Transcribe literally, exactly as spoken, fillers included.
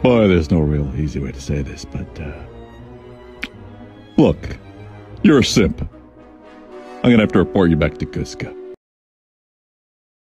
Boy, there's no real easy way to say this, but, uh... look, you're a simp. I'm gonna have to report you back to Cusco.